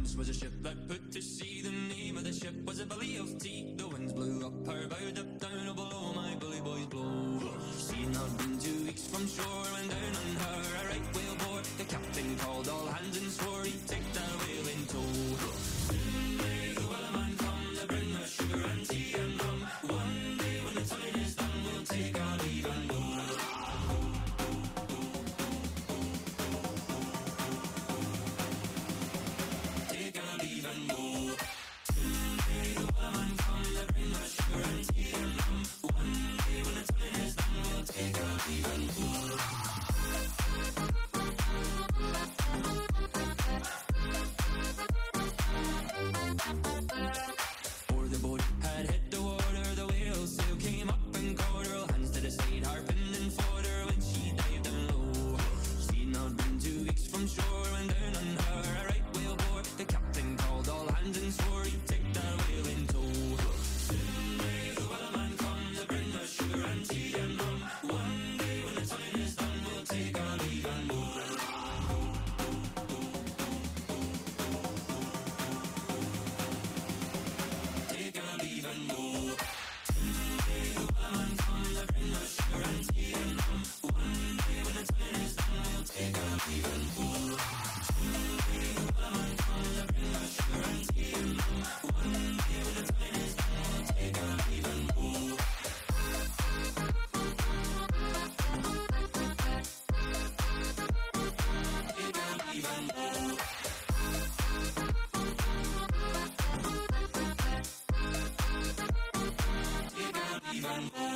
once was a ship that put to sea. The name of the ship was a Billy of Tea. The winds blew up her bow, up down, oh below my bully boys blow. She'd not been 2 weeks from shore when down on her a right whale bore. The captain called all hands and swore he'd take that whale in tow. Soon may the wellerman come to bring us sugar and tea and rum. One day when the time is done, we'll take our leave and go. Take our leave and go. Soon may the wellerman come to bring us sugar and tea and rum. One day when the time is done, we'll take our leave and go. Before the boat had hit the water, the whale sail came up and caught her. All hands to the side, harping and fought her when she dived down low. She'd not been 2 weeks from shore when down on her a right whale bore. The captain called all hands and swore he'd take that whale in tow. Soon may the wellerman come to bring us sugar and tea and rum. One day when the time is done, we'll take our leave and go. Take our leave and go. Soon may the wellerman come to bring us sugar and tea and rum. One day when the time is done, we'll take our leave and go. Soon may the wellerman come to bring us sugar and tea and rum. One day when the time is done, we'll take our leave and go. Take our leave and go. Take our leave and go.